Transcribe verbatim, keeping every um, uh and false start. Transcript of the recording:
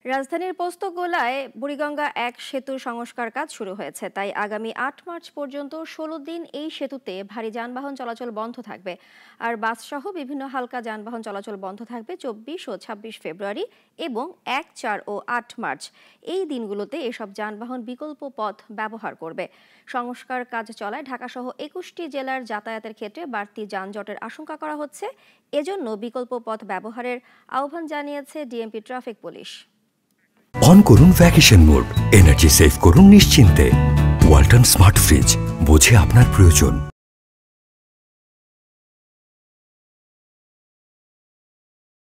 রাজধানীর পোস্তগোলায় বুড়িগঙ্গা এক সেতুর সংস্কার কাজ শুরু হয়েছে। তাই আগামী আট মার্চ পর্যন্ত ষোলো দিন এই সেতুতে ভারী যানবাহন চলাচল বন্ধ থাকবে। আর বাসসহ বিভিন্ন হালকা যানবাহন চলাচল বন্ধ থাকবে চব্বিশ ও ছাব্বিশ ফেব্রুয়ারি এবং এক, চার ও আট মার্চ। এই দিনগুলোতে এসব যানবাহন বিকল্প পথ ব্যবহার করবে। সংস্কার কাজ চলায় ঢাকাসহ একুশটি জেলার যাতায়াতের ক্ষেত্রে বাড়তি যানজটের আশঙ্কা করা হচ্ছে। এজন্য বিকল্প পথ ব্যবহারের আহ্বান জানিয়েছে ডিএমপি ট্রাফিক পুলিশ। অন করুন ভ্যাকেশন মোড, এনার্জি সেভ করুন নিশ্চিন্তে। ওয়ালটন স্মার্ট ফ্রিজ, বোঝে আপনার প্রয়োজন।